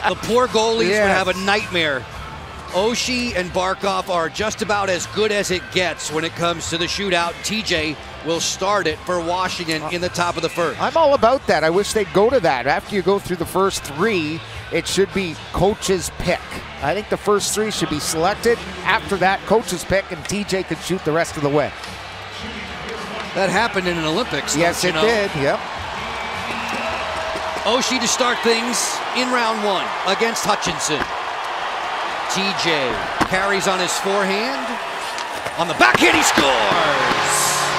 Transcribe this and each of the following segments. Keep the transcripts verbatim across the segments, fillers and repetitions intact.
The poor goalies Yes. would have a nightmare. Oshie and Barkov are just about as good as it gets when it comes to the shootout. T J will start it for Washington in the top of the first. I'm all about that. I wish they'd go to that. After you go through the first three, it should be coach's pick. I think the first three should be selected. After that, coach's pick, and T J could shoot the rest of the way. That happened in an Olympics. Yes, don't it you know? did. Yep. Oshie to start things in round one against Hutchinson. T J carries on his forehand. On the backhand, he scores!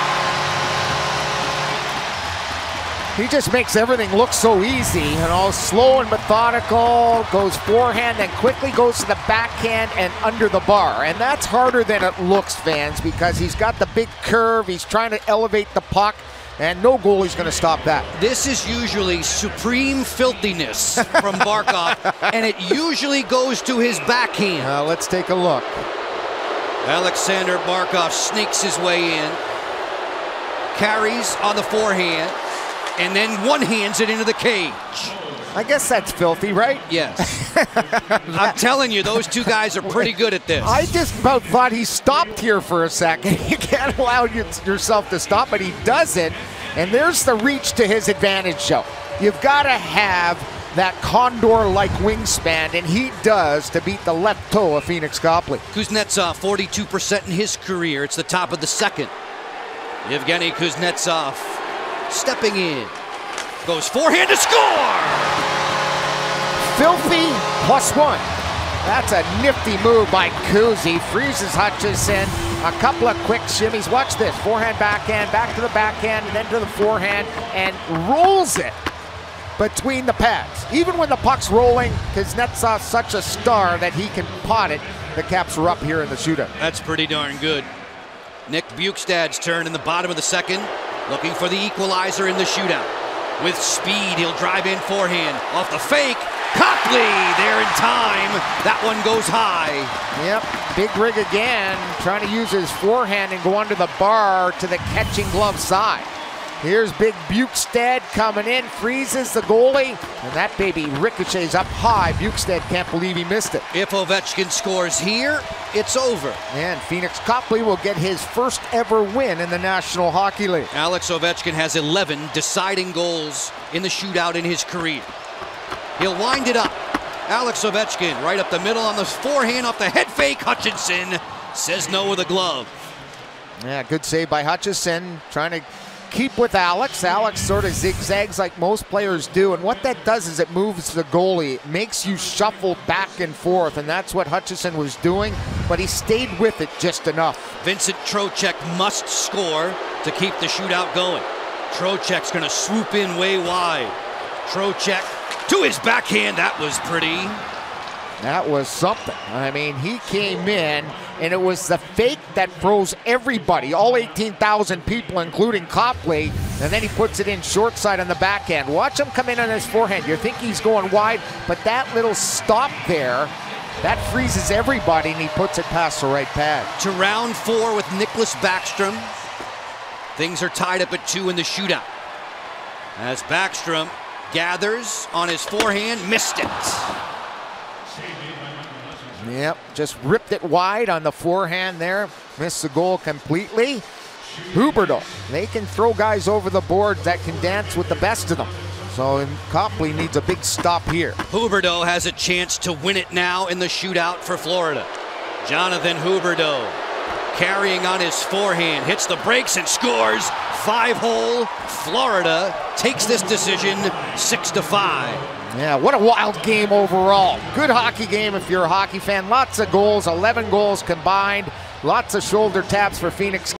He just makes everything look so easy, you know, slow and methodical, goes forehand, then quickly goes to the backhand and under the bar. And that's harder than it looks, fans, because he's got the big curve, he's trying to elevate the puck, and no goalie's going to stop that. This is usually supreme filthiness from Barkov, and it usually goes to his backhand. Uh, let's take a look. Alexander Barkov sneaks his way in, carries on the forehand, and then one-hands it into the cage. I guess that's filthy, right? Yes. I'm telling you, those two guys are pretty good at this. I just about thought he stopped here for a second. You can't allow your, yourself to stop, but he doesn't. And there's the reach to his advantage, Joe. You've got to have that condor-like wingspan, and he does, to beat the left toe of Phoenix Copley. Kuznetsov, forty-two percent in his career. It's the top of the second. Yevgeny Kuznetsov stepping in. Goes forehand to score! Filthy plus one. That's a nifty move by Kuzi. Freezes Hutchison. A couple of quick shimmies. Watch this. Forehand, backhand, back to the backhand, and then to the forehand, and rolls it between the pads. Even when the puck's rolling, Kuznetsov's such a star that he can pot it. The Caps are up here in the shootout. That's pretty darn good. Nick Bukestad's turn in the bottom of the second, looking for the equalizer in the shootout. With speed, he'll drive in forehand. Off the fake, Copley there in time. That one goes high. Yep, big rig again, trying to use his forehand and go under the bar to the catching glove side. Here's big Bukestad coming in, freezes the goalie, and that baby ricochets up high. Bukestad can't believe he missed it. If Ovechkin scores here, it's over. And Phoenix Copley will get his first ever win in the National Hockey League. Alex Ovechkin has eleven deciding goals in the shootout in his career. He'll wind it up. Alex Ovechkin right up the middle on the forehand off the head fake. Hutchinson says no with a glove. Yeah, good save by Hutchison, trying to keep with Alex. Alex sort of zigzags like most players do, and what that does is it moves the goalie. It makes you shuffle back and forth, and that's what Hutchison was doing, but he stayed with it just enough. Vincent Trocheck must score to keep the shootout going. Trocheck's going to swoop in way wide. Trocheck to his backhand. That was pretty. That was something. I mean, he came in, and it was the fake that froze everybody, all eighteen thousand people, including Copley, and then he puts it in short side on the backhand. Watch him come in on his forehand. You think he's going wide, but that little stop there, that freezes everybody, and he puts it past the right pad. To round four with Nicklas Backstrom. Things are tied up at two in the shootout. As Backstrom gathers on his forehand, missed it. Yep, just ripped it wide on the forehand there. Missed the goal completely. Huberdeau, they can throw guys over the board that can dance with the best of them. So Copley needs a big stop here. Huberdeau has a chance to win it now in the shootout for Florida. Jonathan Huberdeau carrying on his forehand, hits the brakes and scores. Five hole. Florida takes this decision six to five. Yeah, what a wild game overall. Good hockey game if you're a hockey fan. Lots of goals, eleven goals combined. Lots of shoulder taps for Phoenix